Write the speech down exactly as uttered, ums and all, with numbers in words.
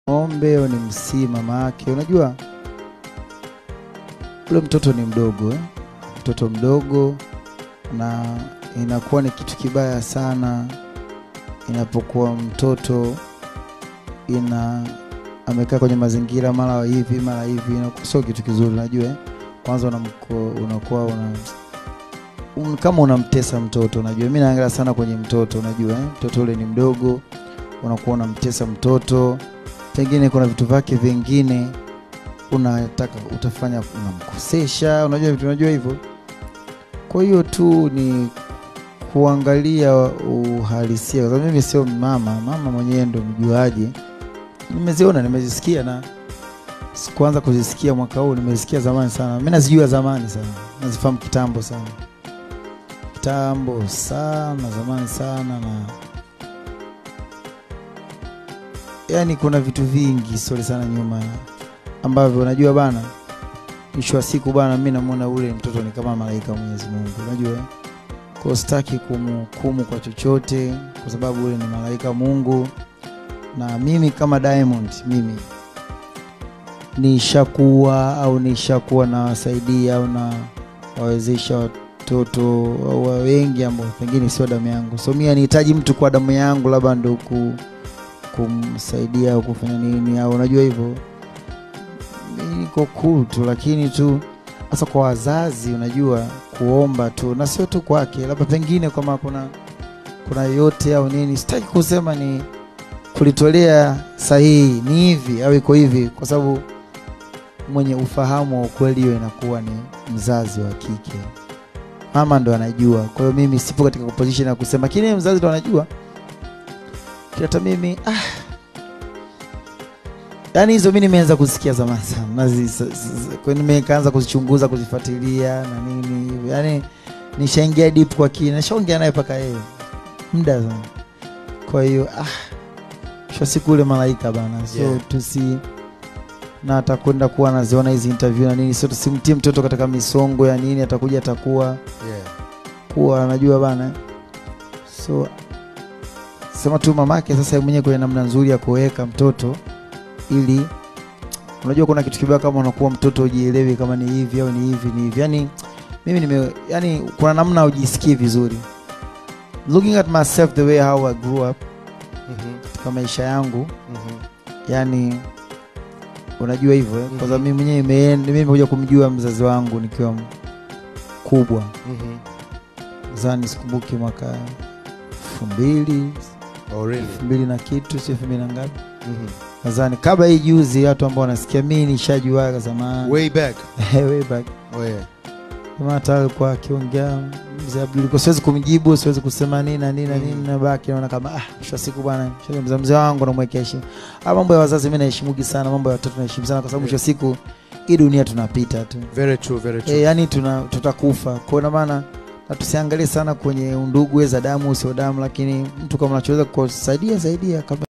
Ombe ni msi mama yake. Unajua ule mtoto ni mdogo eh? Mtoto mdogo, na inakuwa ni kitu kibaya sana inapokuwa mtoto ina amekaa kwenye mazingira mara hivi mara hivi, inakuwa sio kitu kizuri. Unajua eh? Kwanza unamko unakuwa una un, kama unamtesa mtoto. Unajua mimi naangalia sana kwenye mtoto. Unajua eh? Mtoto ule ni mdogo, unakuwa unamtesa mtoto, pengine kuna vitu vyake vingine unataka utafanya unamkosesha. Unajua vitu, unajua hivyo. Kwa hiyo tu ni kuangalia uhalisia. Kwa sababu mimi sio mama, mama mwenyewe ndo mjuaje. Nimeziona, nimezisikia, na sikuanza kuzisikia mwaka huu, nimezisikia zamani sana. Mimi nazijua zamani sana, nazifahamu kitambo sana, kitambo sana, zamani sana. Na yani kuna vitu vingi sori sana nyuma ambavyo unajua bana, mwisho wa siku bana, mimi namuona ule mtoto ni kama malaika Mwenyezi Mungu. Unajua kwa sitaki kumhukumu kwa chochote, kwa sababu ule ni malaika Mungu. Na mimi kama Diamond, mimi nishakuwa au nishakuwa na wasaidia au na wawezesha watoto au wengi ambao pengine sio damu yangu. So mimi nahitaji mtu kwa damu yangu labda ndio ku kumsaidia au kufanya nini, au unajua hivyo. Mimi niko cool tu, lakini tu hasa kwa wazazi unajua kuomba tu, na sio tu kwake, labda pengine kama kuna kuna yote au nini, sitaki kusema ni kulitolea sahihi ni hivi au iko hivi, kwa sababu mwenye ufahamu wa ukweli hiyo inakuwa ni mzazi wa kike. Mama ndo anajua. Kwa hiyo mimi sipo katika position ya kusema, lakini mzazi ndo anajua. Hata mimi ah yani hizo mimi nimeanza kusikia zamani sana. Nazi kwa nini nimeanza kuzichunguza, kuzifuatilia na nini hivi. Yani nishaingia deep kwa kina, nishaongea naye paka yeye muda sana. Kwa hiyo ah sio siku ile malaika bana. So yeah. Tusi na atakwenda kuwa anaziona hizi interview na nini, sio tusimtie mtoto katika misongo ya nini, atakuja atakuwa yeah. Kuwa anajua bana. So sema tu mamake sasa mwenyewe kwa namna nzuri ya kuweka mtoto, ili unajua kuna kitu kibaya kama unakuwa mtoto ujielewi kama ni hivi au ni hivi ni hivi. Yani mimi nime yani kuna namna ujisikii vizuri. Looking at myself the way how I grew up mm-hmm. katika maisha yangu mm-hmm. yani unajua hivyo mm-hmm. kwa sababu mimi mwenyewe mimi nimekuja kumjua mzazi wangu nikiwa mkubwa mhm. Zani sikumbuki mwaka elfu mbili oh really elfu mbili na kitu, si elfu mbili na ngapi mhm. Nadhani kabla hii juzi watu ambao wanasikia mimi nishajua zamani way back way back oh yeah. Kama hata alikuwa akiongea mzee Abdul, kwa siwezi kumjibu, siwezi kusema nini na nini na nini, na baki naona kama ah mwisho siku bwana mzee mzee wangu namwekea heshima. Ah, mambo ya wazazi mimi naheshimu sana, mambo ya watoto naheshimu sana, kwa sababu mwisho siku hii dunia tunapita tu. Very true, very true. Eh, yani tuna tutakufa. Kwa maana na tusiangalie sana kwenye undugu za damu sio damu, lakini mtu kama anachoweza kusaidia saidia.